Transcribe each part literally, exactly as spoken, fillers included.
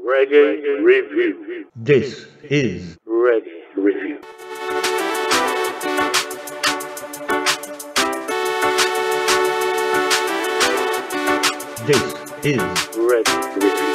Reggae Review. This is Reggae Review. This is Reggae Review.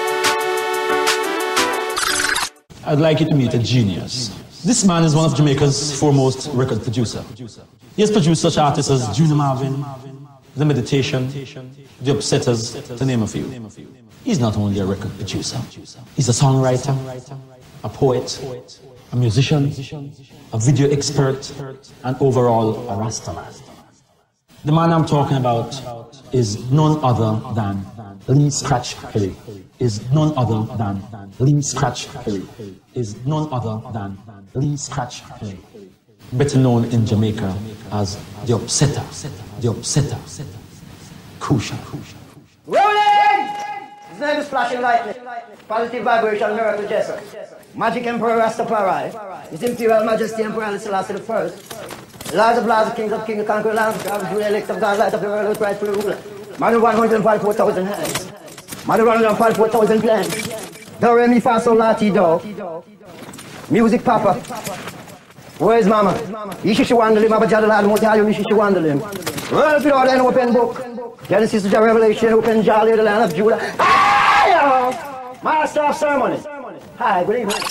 I'd like you to meet a genius. This man is one of Jamaica's foremost record producer. He has produced such artists as Junior Marvin, The Meditation, The Upsetters, to name a few. He's not only a record producer, he's a songwriter, a poet, a musician, a video expert, and overall a Rastaman. The man I'm talking about is none other than Lee Scratch Perry. Is none other than Lee Scratch Perry. Is none other than Lee Scratch Perry. Better known in Jamaica as the Upsetter. The Upsetter. Crucial. Rolling! His name is Flashing Lightning. Positive vibration, miracle Jessup. Magic Emperor Rastafari. His Imperial Majesty Emperor Haile Selassie the First. Lords of Lords, Kings of Kings, the Conqueror Lands, the Julia Elect of God, Light of the World, with rightful ruler. Man of one hundred forty-four thousand hands. Man of one hundred forty-four thousand plans. Do, re, mi, fa, sol, la, ti, do. Music Papa. Where's Mama? Ishi she wandle him, Abba Jadalad, Monte Hayo, Ishi she wandle him. Well, if you don't have an open book. Genesis to Revelation, open Jolly, the land of Judah. Hi, Master of Ceremony. Hi, good evening.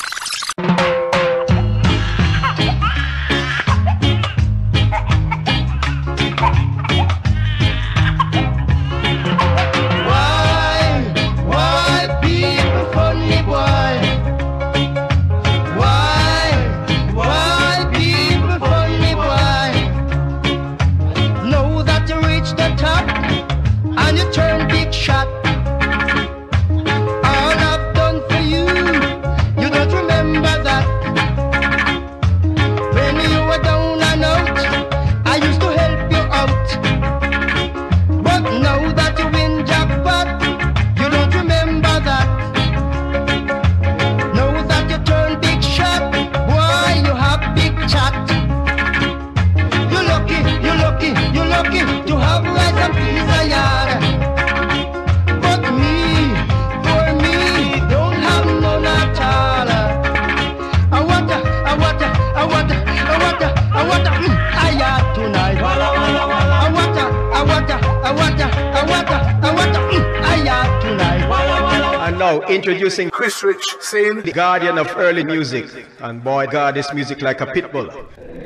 Introducing Chris Rich, saying the guardian of early music, and boy, guard this music like a pit bull.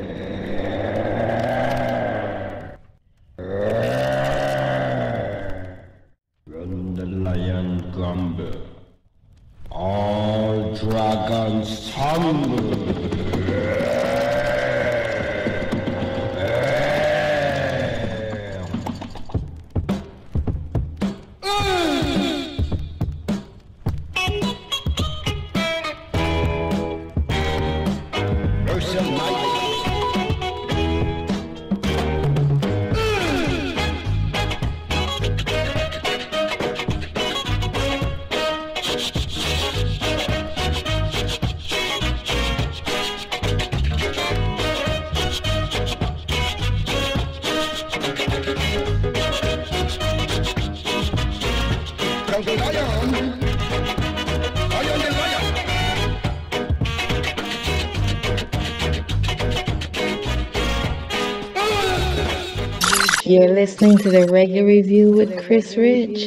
Run the lion grumble, all dragons tumble. You're listening to the Reggae Review with Chris Rich.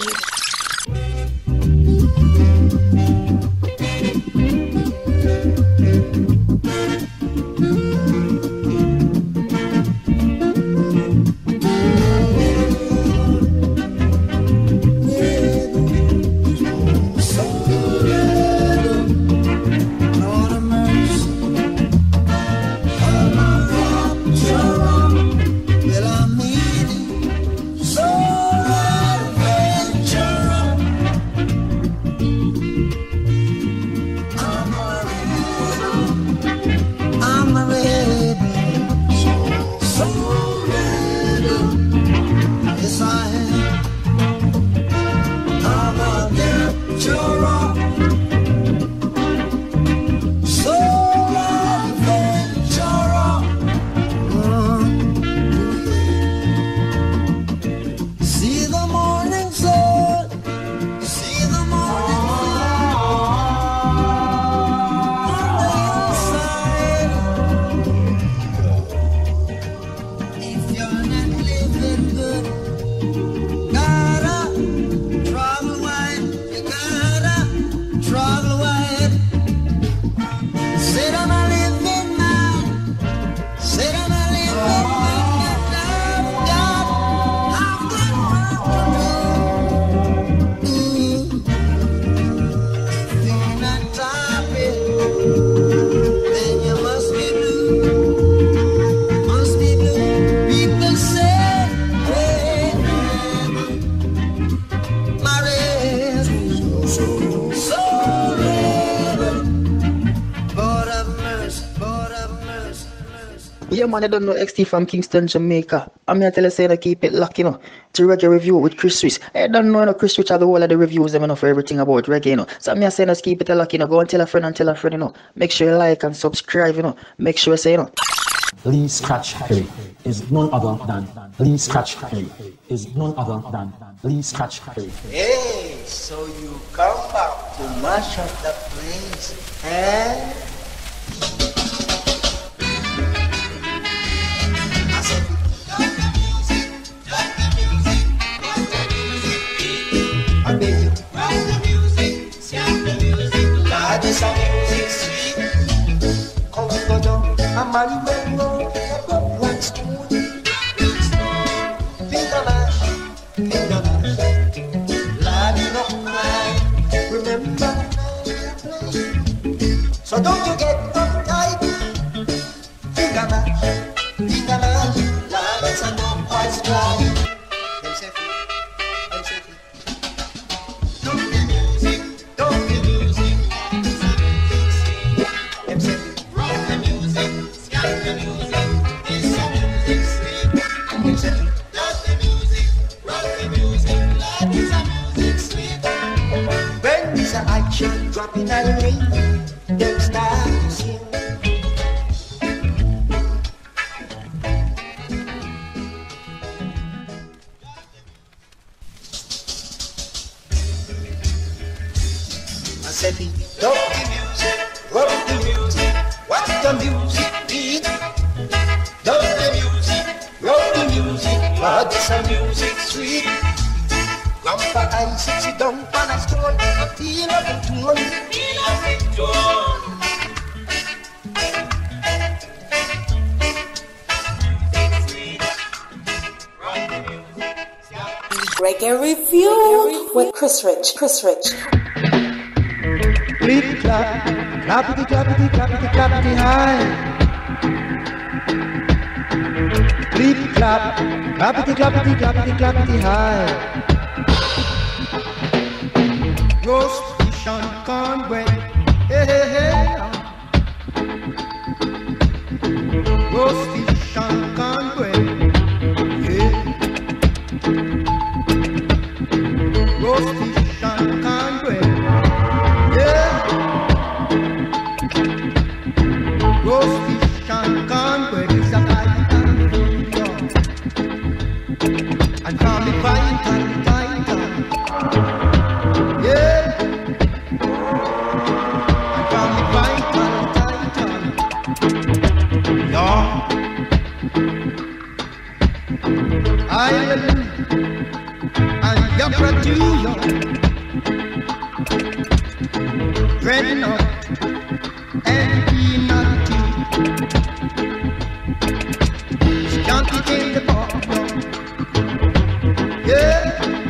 Well, I need so Yeah, man, I don't know X T from Kingston, Jamaica. I'm here to tell you, say, to keep it locked, you know, to Reggae Review with Chris Rich. I don't know, you know, Chris Rich have the whole of the reviews, them, you know, for everything about reggae, you know. So I'm here saying, let's keep it locked, you know. Go and tell a friend and tell a friend, you know. Make sure you like and subscribe, you know. Make sure you say, you know. Lee Scratch Perry is none other than Lee Scratch Perry is none other than Lee Scratch Perry. Hey, so you come back to mash up the place, eh? I beg you, rock the music, scan the music, God is a music sweet. Come go down, I'm a little above one stone. Finger mash, finger mash, lad enough cry. Remember, so don't you get uptight. Finger mash, finger mash, lad it's a no price cry. Them say free, them say free. Don't the music, don't the music, it's a music scene. Them say free. Rock the music, scan the music, it's a music scene. Them say free. Love the music, rock the music, love is a music sweet. When there's an action dropping at the ring, them start to sing. I said, love the music, rock the music, watch the music beat. Love the music, rock the music, but it's a music sweet. Grandpa and sit down on a stone, a feel of the tune, feel of the tune. Reggae Review with Chris Rich. Chris Rich. Clip clap, clappity clappity clappity clappity high. Clip clap, clappity clappity clappity clappity high. Roast fish and cornbread, hey hey hey. Roast fish and cornbread, yeah. Roast fish and cornbread. Roast fish and cornbread is a vital food, and from the vital, vital, yeah. And from the vital, vital, yeah. Ireland and your producer, dreadnought and peanut tea. Skunky in the bottom, yeah.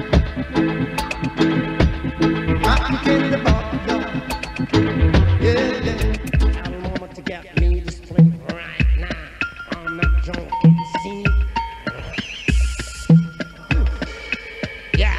Rock in the bottom, yeah, yeah. I'm moment to get me this drink right now. I'm not drunk, see? Yeah.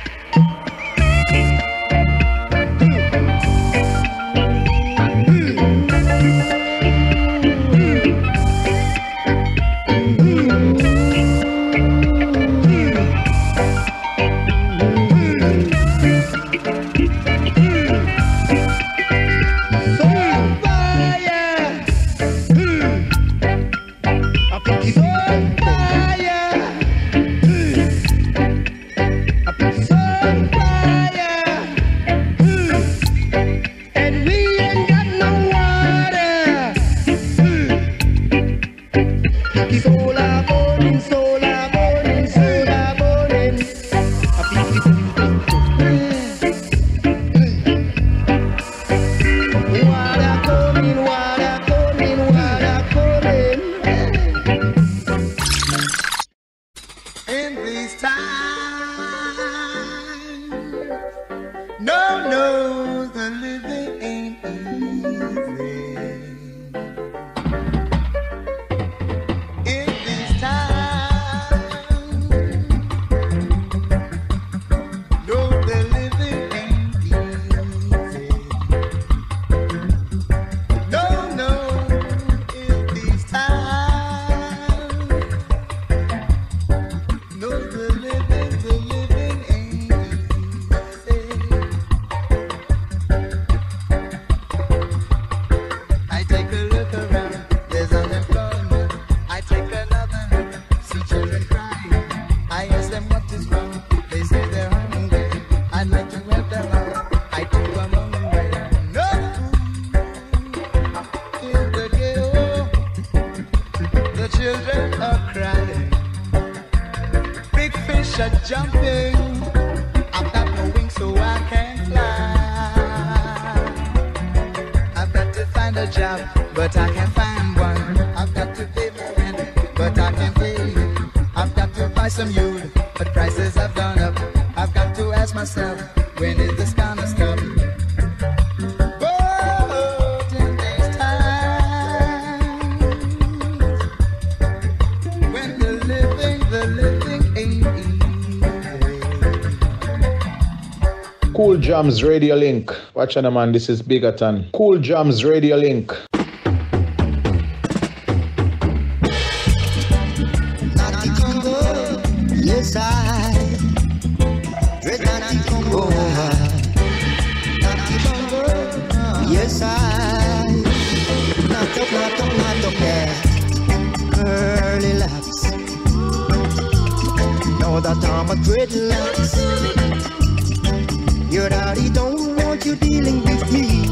a job, but I can't find one. I've got to pay my rent, but I can't pay it. I've got to buy some fuel, but prices have gone up. I've got to ask myself, when is this gonna stop? But in these times, when the living, the living ain't easy. Cool Jams Radio Link. Watch on, man. This is Bigoton. Cool Jams Radio Link. Yes, I dread and Congo. Yes, I knock up, knock up, knock up, yeah. Curly locks. Know that I'm a dreadlocks. Your daddy don't want you dealing with me,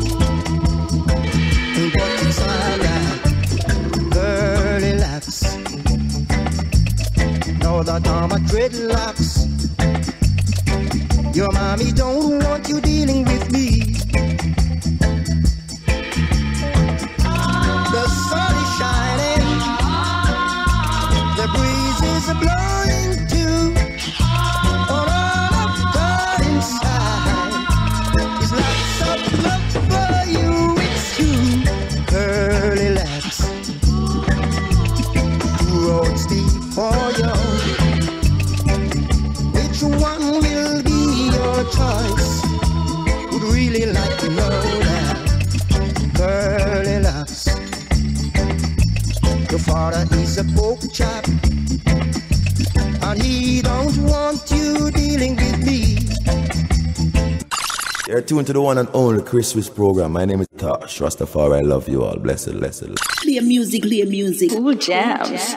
but it's alright. Curly locks. Know that I'm a dreadlocks. Your mommy don't want you dealing with me. The sun is shining, the breeze is blowing too. All of God inside is lots of love for you. It's you, curly laps. Two roads before you. Which one will be your choice? Would really like to know that. Curly locks. Your father is a poke chap, and he don't want you dealing with me. You're tuned to the one and only Chris Rich program. My name is Tosh Rastafari. I love you all. Blessed, blessed. Clear music, clear music. Cool jams.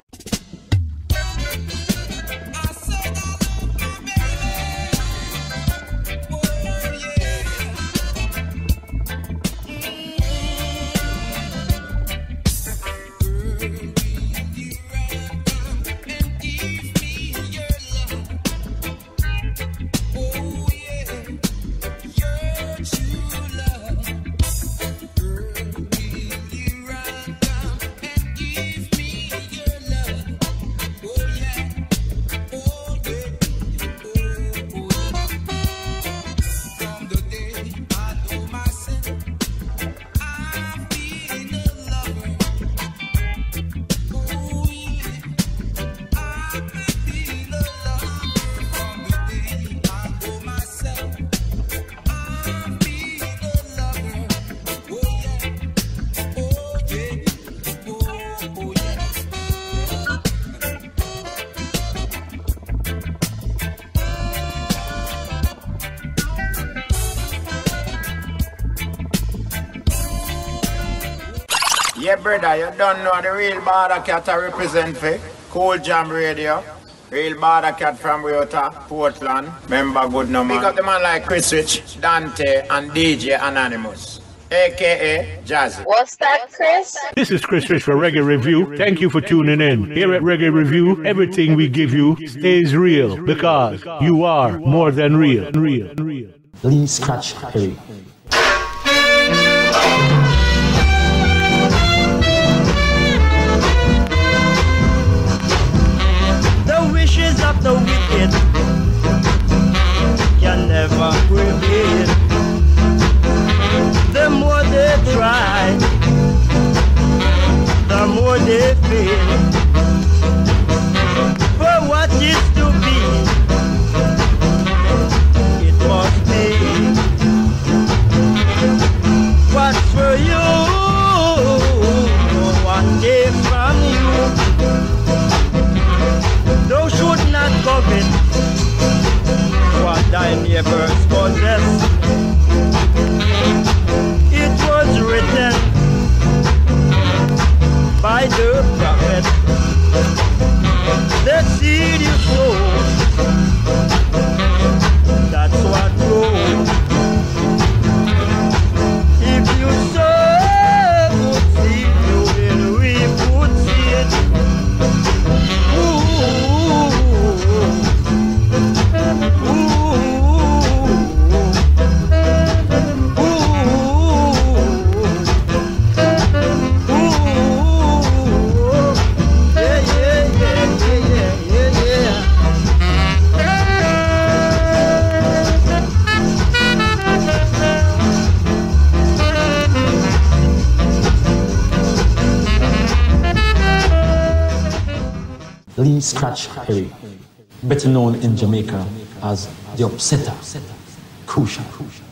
Yeah, brother, you don't know the real Border Cat I represent for Cool Jam Radio. Real Border Cat from Ryota, Portland. Member good no man. Pick up the man like Chris Rich, Dante, and D J Anonymous, A K A Jazzy. What's that, Chris? This is Chris Rich for Reggae Review. Thank you for tuning in. Here at Reggae Review, everything we give you stays real because you are more than real. Real. Real. Lee Scratch Perry. Of the wicked can never prevail. The more they try, the more they fail. For what is to be, it must be. What's for you, one day from you. Thou should not covet what thy neighbors possess. It was written by the prophet, the seed you sow, that's what grows. If you sow good seed, you will reap good seed. Ooh. Ooh, Scratch Perry, better known in Jamaica as the Upsetter. Crucial.